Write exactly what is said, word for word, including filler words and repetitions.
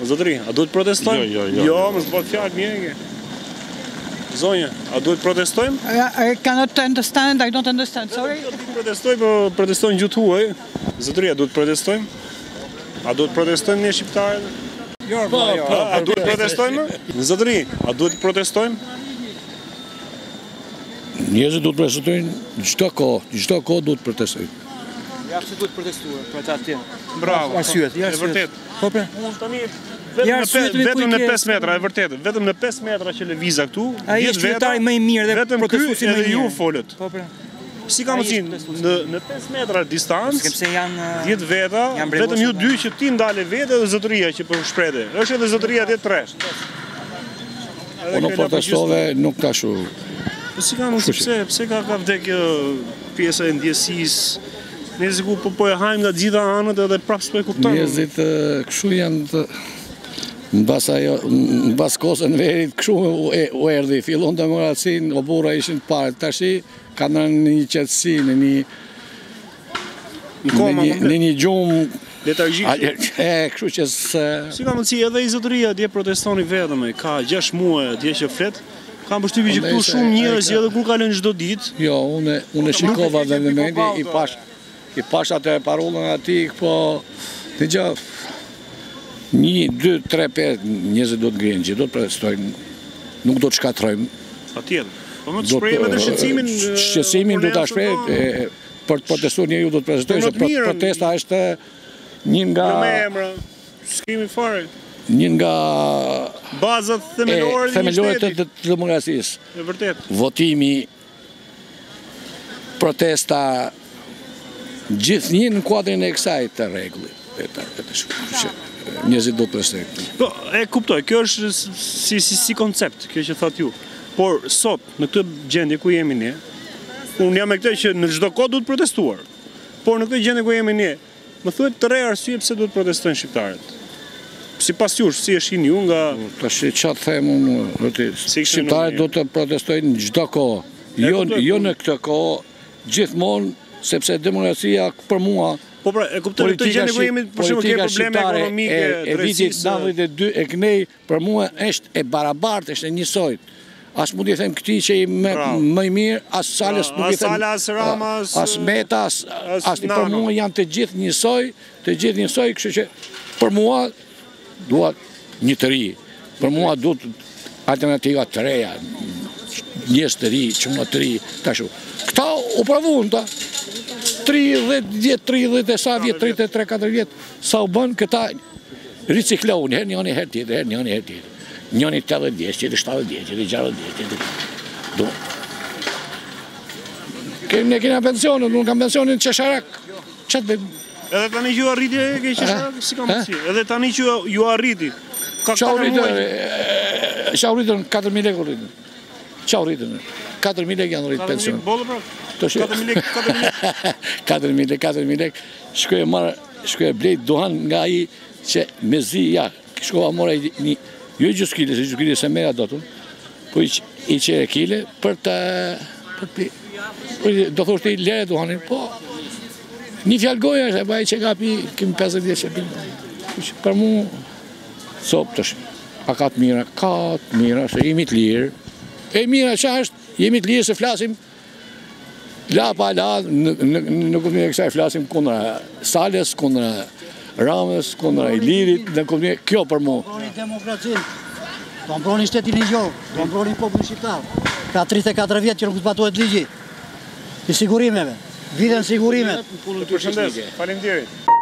Zotëri, a duhet protestojmë? Jo, jo, jo. Jo, më s'bët fjallë mirë. Zonja, a duhet protestojmë? I cannot understand, I don't understand, sorry. Jo, ti protestoj, po protestojnë gjutë huaj. Zotëri, a duhet protestojmë? A duhet protestojmë një shqiptarët? Jo, Po, po, a duhet protestojmë? Zotëri, a duhet protestojmë? Njerëzit duhet protestojnë çdo kohë, çdo kohë duhet protestojnë. Ja, pse duhet protestuar për ata atje? Bravo. Arsyet, ja, E vërtet. Po pra. Tani Ja, vetëm në pe- arsyet me vetëm në kujtjes, pesë metra, e vërtet. Vetëm në pesë metra që lëviza këtu, Ai dhjetë është qytetari më i mirë dhe vetëm ky protestuesi më i edhe ju mirë. folët. Po pra. Si ka Ai mundsi është protestuesi. në në pesë metra distancë, Sepse janë dhjetë veta, janë brevosur vetëm ju me- dy që ti ndale vetë dhe zotëria që po shprehte. Është edhe zotëria dhe tresh. Unë protestove nuk tashu. Po si ka mundsi pse pse ka ka vdek kjo pjesa e ndjesisë? Njerëzit ku po po e hajmë nga të gjitha anët edhe prapë s'po e kuptojnë. Njerëzit eh, kështu janë të mbas ajo, mbas kosën verit kështu u, e- u erdhi, fillon demokracinë, o burra ishin të parë. Tashi kanë në një qetësi, në një Në në koma një, në komplet, një gjumë letargjik. e kështu që s'e Si ka mundsi edhe i zotëria dje protestoni vetëm, e, ka gjashtë muaj dje që flet. Kam përshtypjen që këtu Andaj se shumë ai njerëz ka- edhe kur kalojnë çdo ditë. Jo, unë unë shikova dhe në mendi i pash i pash atë parullën aty, po dëgjoj një, dy, tre, pesë njerëz do të ngrihen, që do të protestojnë, nuk do të shkatrojmë. Patjetër. Po më të Do shprehim edhe të shqetësimin. shqetësimin do ta shpreh e, për të protestuar njeriu do të protestojë, Po, se më të mirën. protesta është një nga Jo me emra. S'kemi fare. një nga Bazat themelore e, të një themelore të, shteti. të, të demokracisë. E vërtet. Votimi, protesta, gjithnjë në kuadrin e kësaj të rregullit. E ta e të shkruaj që njerëzit do të protestojnë. Po, e kuptoj, kjo është si si si koncept, kjo që thatë ju. Por sot në këtë gjendje ku jemi ne, unë jam me këtë që në çdo kohë duhet protestuar. Por në këtë gjendje ku jemi ne, më thuhet të re arsye pse duhet protestojnë shqiptarët. Sipas jush, si e shihni ju nga Tash çfarë them unë, vërtet, Si kështu shqiptarët nuk- do të protestojnë çdo kohë. Jo kuptoj, jo po- në këtë kohë, gjithmonë, sepse demokracia për mua Po pra, e kuptoj në këtë gjendje ku jemi për shembull ke politika probleme shqiptare ekonomike, e, e vitit drejtësisë. nëntëdhjetë e dy e kënej për mua është e barabartë, është e njësojt. As mund i them këtij që i më, Bravo. më i mirë, as Salës Bravo. nuk i As them. Sala, as Rama, as- as Meta, as, as as për Nano. mua janë të gjithë njësoj, të gjithë njësoj, kështu që për mua duat një të ri. Për mua duhet alternativa të reja, njerëz të ri, çuna të ri, tashu. Këta u provun ta. tridhjetë vjet, tridhjetë e sa vjet, tridhjetë e tre katër vjet, sa u bën këta riciklohun, herë njëri herë tjetër, herë njëri herë tjetër. Njëri tetëdhjetë vjeç, tjetri shtatëdhjetë vjeç, tjetri gjashtëdhjetë vjeç, tjetri. Do. Kemi ne kena pensionin, unë kam pensionin qesharak. Çat bëjmë? Edhe tani që ju arriti e ke qesharak, si ka mundësi. Edhe tani që ju- ju arriti. Ka Qa u katër rritën, muaj. qa u rritën, katër mijë lekë u rritën. Qa u rritën, katër mijë lekë janë rritë Katër pension. mijë bollë pra. To shi- katër mijë lekë, katër mijë lekë. katër mijë lekë, katër mijë lekë, shkoj e marë, shkoj e blej duhan nga ai që me zi, ja, shkova mora i një, jo i gjusë kile, se gjusë kile se mera do të, po i, q- i qere kile për të, për të, po i- do thoshte i lere duhanin, po, një fjalë goja është, e ba i që ka pi, kemi pesëdhjetë vjeç që pi, Kështu që për mu, sop të shë, a ka të mira, ka të mira, se jemi të lirë, e mira që është, jemi të lirë se flasim la pa la, në në kuptimin e kësaj flasim kundra Sales, kundra Ramës, kundra Ilirit, në kuptimin kjo për mua. Mbroni demokracinë, do mbroni shtetin e gjohë, do mbroni popullin shqiptar. Ka tridhjetë e katër vjet që nuk zbatohet ligji. I sigurimeve, viden sigurimet. Përshëndes, faleminderit.